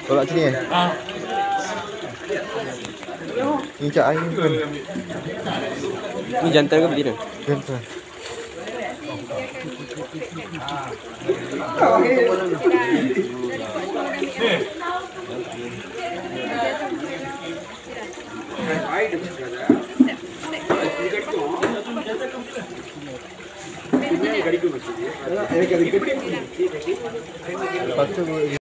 Tolak sini kan? Ni cak air kan? Ini jantan ke betina? Jantan. Lepas tu